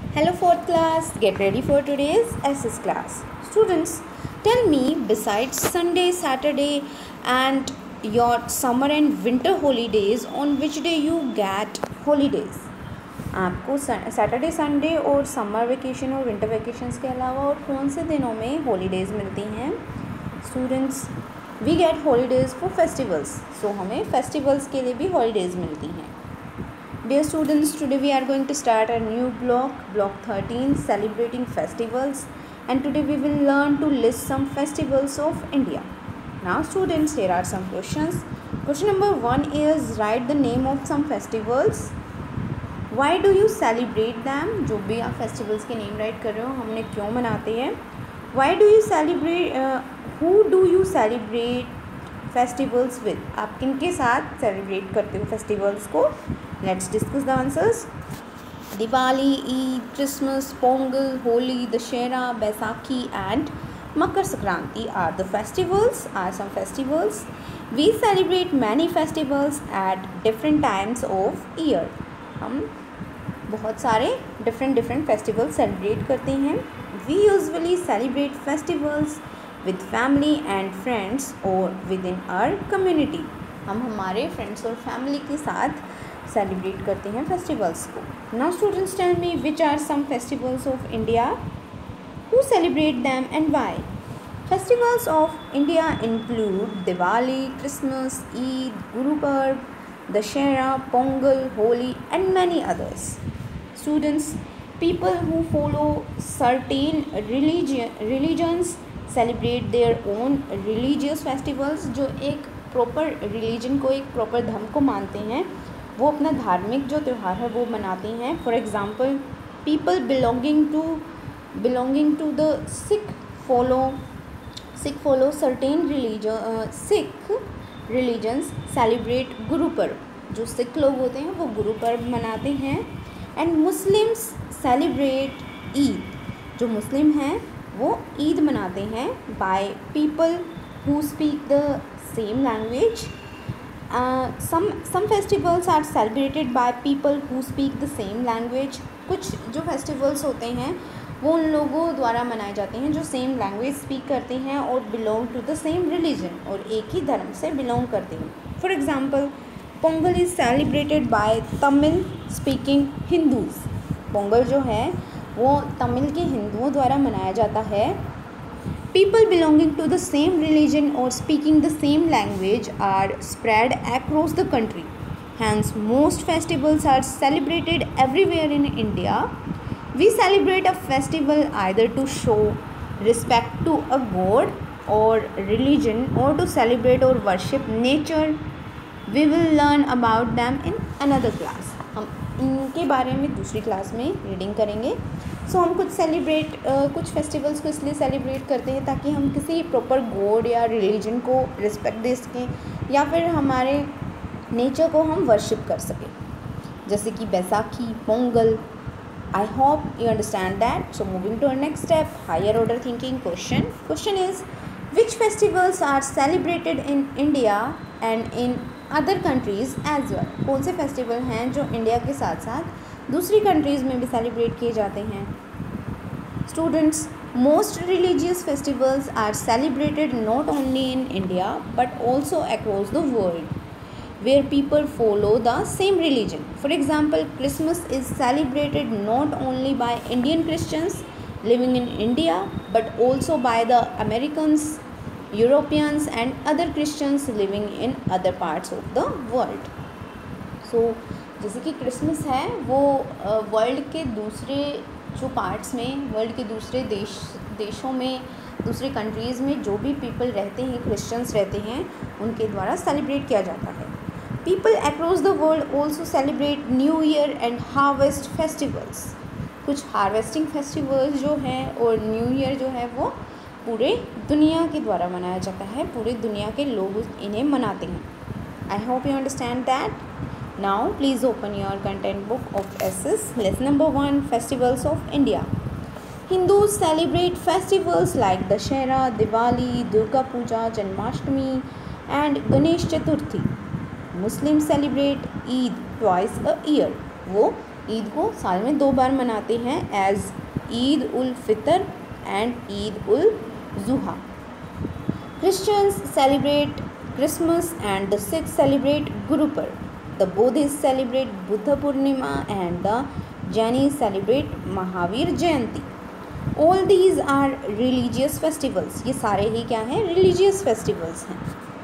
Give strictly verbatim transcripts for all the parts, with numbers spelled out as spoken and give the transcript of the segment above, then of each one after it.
Hello fourth class, get ready for today's S S class. Students, tell me, besides Sunday, Saturday and your summer and winter holidays, on which day you get holidays? आपको Saturday Sunday और summer vacation और winter vacations के अलावा और कौन से दिनों में हॉलीडेज़ मिलती हैं? Students, we get holidays for festivals, so हमें फेस्टिवल्स के लिए भी हॉलीडेज़ मिलती हैं. Dear students, today we are going to start a new block, block thirteen, celebrating festivals, and today we will learn to list some festivals of India. Now students, here are some questions. Question number one is, write the name of some festivals. Why do you celebrate them? जो भी आप festivals के name write कर रहे हो, हमने क्यों मनाते हैं? Why do you celebrate? Uh, who do you celebrate festivals with? आप किन के साथ celebrate करते हो festivals को? Let's discuss the answers. Diwali, Eid, Christmas, Pongal, Holi, Dashera, Baisakhi and Makar Sankranti are the festivals, are some festivals. We celebrate many festivals at different times of year. हम बहुत सारे different different festivals celebrate करते हैं. We usually celebrate festivals with family and friends or within our community. हम हमारे friends और family के साथ सेलिब्रेट करते हैं फेस्टिवल्स को. Now students, tell me which are some festivals of India. Who celebrate them and why? Festivals of India include Diwali, Christmas, Eid, Guru Parv, Dussehra, Pongal, Holi and many others. Students, people who follow certain religions celebrate their own religious festivals. जो एक proper religion को, एक proper धर्म को मानते हैं, वो अपना धार्मिक जो त्यौहार है वो मनाती हैं. For example, people belonging to belonging to the Sikh follow Sikh follow certain religion Sikh religions celebrate Guru Parv. जो सिख लोग होते हैं वो गुरु पर्व मनाते हैं. And Muslims celebrate Eid. जो मुस्लिम हैं वो ईद मनाते हैं by people who speak the same language. Uh, some some festivals are celebrated by people who speak the same language. कुछ जो festivals होते हैं वो उन लोगों द्वारा मनाए जाते हैं जो सेम लैंग्वेज स्पीक करते हैं और belong to the same religion, और एक ही धर्म से बिलोंग करते हैं. For example, Pongal is celebrated by Tamil speaking Hindus. Pongal जो है वो तमिल के हिंदुओं द्वारा मनाया जाता है. People belonging to the same religion or speaking the same language are spread across the country. Hence, most festivals are celebrated everywhere in India. We celebrate a festival either to show respect to a god or religion, or to celebrate or worship nature. We will learn about them in another class. हम इनके बारे में दूसरी class में reading करेंगे. सो so, हम कुछ celebrate uh, कुछ फेस्टिवल्स को इसलिए सेलिब्रेट करते हैं ताकि हम किसी प्रॉपर गॉड या रिलीजन को रिस्पेक्ट दे सकें, या फिर हमारे नेचर को हम वर्शिप कर सकें, जैसे कि Baisakhi, Pongal. I hope you understand that. So moving to our next step, higher order thinking question. Question is, which festivals are celebrated in India and in other countries as well. कौन से festival हैं जो India के साथ साथ दूसरी countries में भी सेलिब्रेट किए जाते हैं? Students, most religious festivals are celebrated not only in India but also across the world where people follow the same religion. For example, Christmas is celebrated not only by Indian Christians living in India but also by the Americans, Europeans and other Christians living in other parts of the world. So जैसे कि Christmas है वो world के दूसरे जो parts में, world के दूसरे देश देशों में, दूसरे कंट्रीज़ में जो भी पीपल रहते हैं, क्रिश्चियंस रहते हैं, उनके द्वारा सेलिब्रेट किया जाता है. People across the world also celebrate new year and harvest festivals. कुछ हार्वेस्टिंग फेस्टिवल्स जो हैं और न्यू ईयर जो है वो पूरे दुनिया के द्वारा मनाया जाता है. पूरे दुनिया के लोग इन्हें मनाते हैं. I hope you understand that. Now please open your content book of S S. Lesson number one, festivals of India. Hindus celebrate festivals like Dashera, Diwali, Durga Puja, Janmashtami and Ganesh Chaturthi. Muslims celebrate Eid twice a year. वो ईद को साल में दो बार मनाते हैं as Eid ul Fitr and Eid ul Zuha. Christians celebrate Christmas and the Sikhs celebrate Guru Parv. The Buddhists celebrate Buddha Purnima and the Jainis celebrate Mahavir Jayanti. All these are religious festivals. ये सारे ही क्या हैं? रिलीजियस फेस्टिवल्स हैं।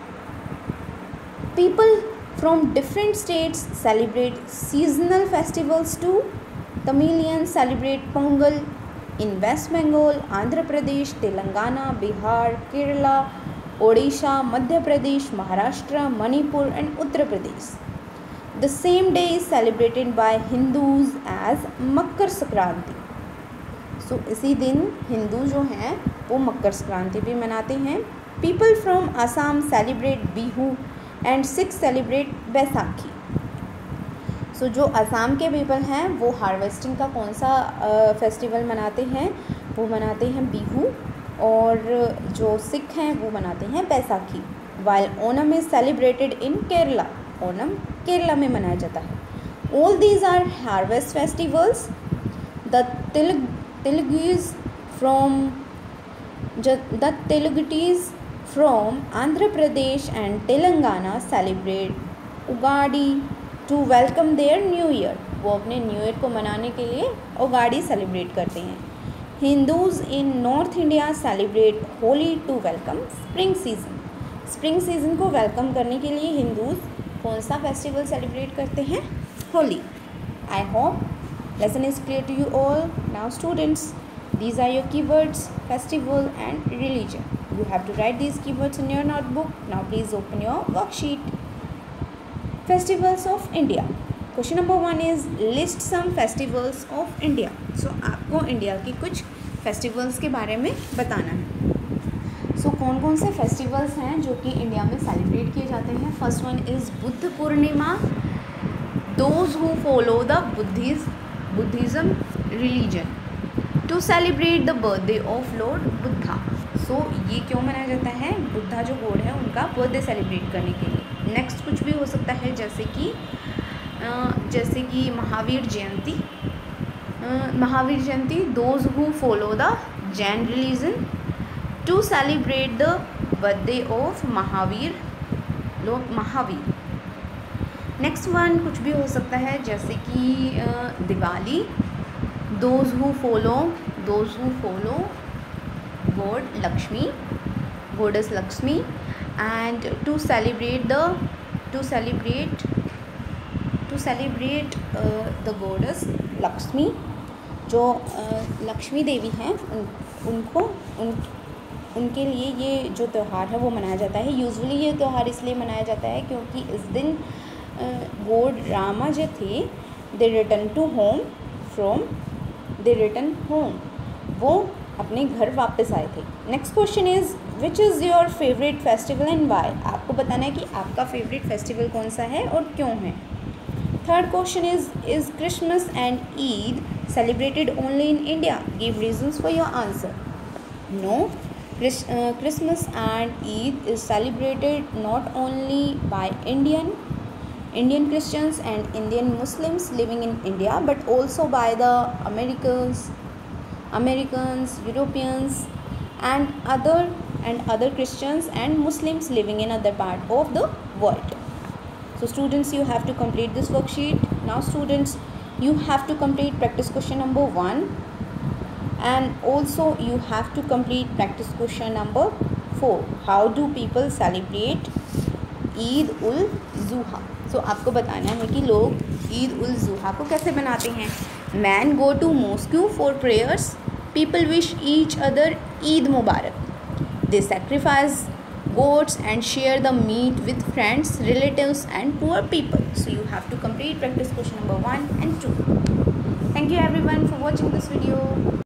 People from different states celebrate seasonal festivals too. Tamilians celebrate Pongal in West Bengal, Andhra Pradesh, Telangana, Bihar, Kerala, Odisha, Madhya Pradesh, Maharashtra, Manipur and Uttar Pradesh. The same day is celebrated by Hindus as Makar Sankranti. So इसी दिन हिंदू जो हैं वो मकर संक्रांति भी मनाते हैं। People from Assam celebrate Bihu and Sikhs celebrate Baisakhi. So जो असम के पीपल हैं वो हार्वेस्टिंग का कौन सा फेस्टिवल मनाते हैं? वो मनाते हैं बिहू, और जो सिख हैं वो मनाते हैं Baisakhi. While Onam is celebrated in Kerala. Onam Kerala में मनाया जाता है। All these are harvest festivals. The Telugu Telugus from the Telugus from Andhra Pradesh and Telangana celebrate Ugadi to welcome their New Year. वो अपने न्यू ईयर को मनाने के लिए उगाड़ी सेलिब्रेट करते हैं। Hindus in North India celebrate Holi to welcome spring season. Spring season को welcome करने के लिए हिंदूज कौन सा फेस्टिवल सेलिब्रेट करते हैं? Holi. I hope lesson is clear to you all. Now students, these are your keywords: festival and religion. You have to write these keywords in your notebook. Now please open your worksheet. Festivals of India. Question number one is list some festivals of India. So आपको India की कुछ festivals के बारे में बताना है। So कौन कौन से festivals हैं जो कि इंडिया में सेलिब्रेट किए जाते हैं? First one is Buddha Purnima. Those who follow the Buddhist Buddhism religion to celebrate the birthday of Lord Buddha. So ये क्यों मनाया जाता है? बुद्धा जो गॉड है उनका बर्थडे सेलिब्रेट करने के लिए। नेक्स्ट कुछ भी हो सकता है, जैसे कि जैसे कि Mahavir Jayanti. Mahavir Jayanti those who follow the Jain religion to celebrate the birthday of Mahavir lord Mahavir. Next one कुछ भी हो सकता है, जैसे कि Diwali. Those who follow those who follow god Lakshmi, goddess Lakshmi, and to celebrate the to celebrate to celebrate the goddess Lakshmi. जो uh, Lakshmi देवी हैं उन उनको उन उनके लिए ये जो त्यौहार है वो मनाया जाता है। यूजुअली ये त्यौहार इसलिए मनाया जाता है क्योंकि इस दिन गॉड रामा जो थे they return to home from they return home वो अपने घर वापस आए थे। Next question is which is your favourite festival and why. आपको बताना है कि आपका फेवरेट फेस्टिवल कौन सा है और क्यों है। Third question is is Christmas and Eid celebrated only in India. Give reasons for your answer. No, Christmas and Eid is celebrated not only by Indian Indian Christians and Indian Muslims living in India, but also by the Americans, Americans, Europeans, and other and other Christians and Muslims living in other part of the world. So students, you have to complete this worksheet. Now students, you have to complete practice question number one, and also you have to complete practice question number four. How do people celebrate Eid ul Zuha? So so, आपको बताना है कि लोग ईद उल जुहा को कैसे बनाते हैं। Man go to mosque for prayers. People wish each other Eid मुबारक। They sacrifice goats and share the meat with friends, relatives and poor people. So you have to complete practice question number one and two. Thank you everyone for watching this video.